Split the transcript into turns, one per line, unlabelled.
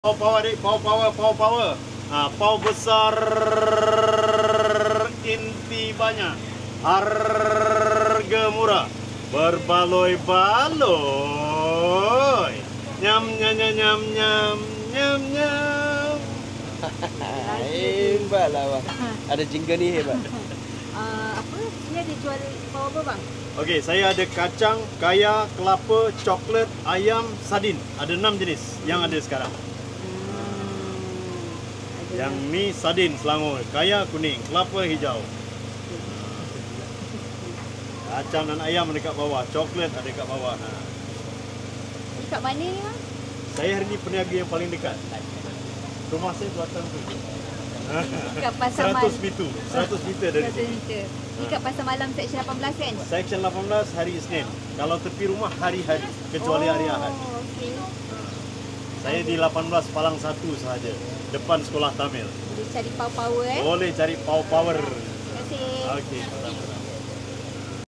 Power power adik, power power power power. Power besar inti banyak. Harga murah. Berbaloi-baloi. Nyam nyam nyam nyam nyam nyam nyam.
Hebat lah bang. Ada jingle ni hebat.
Apa? Ni ada jual power apa bang?
Okey, saya ada kacang, kaya, kelapa, coklat, ayam, sardin. Ada 6 jenis yang ada sekarang. Yang ni sardin Selangor, kaya kuning, kelapa hijau. Kacang dan ayam ada kat bawah, coklat ada kat bawah.
Dekat mana ni bang?
Saya hari ni peniaga yang paling dekat. Rumah saya belakang tu.
Dekat pasar
100 meter. 100 meter dari
100
sini.
meter. Ni kat pasar malam section 18 kan?
Section 18 hari Isnin. Kalau tepi rumah hari-hari, kecuali hari Ahad.
Okey.
Saya di 18 Palang 1 sahaja, depan sekolah Tamil.
Boleh cari power
Boleh cari power.
Terima kasih.
Okey.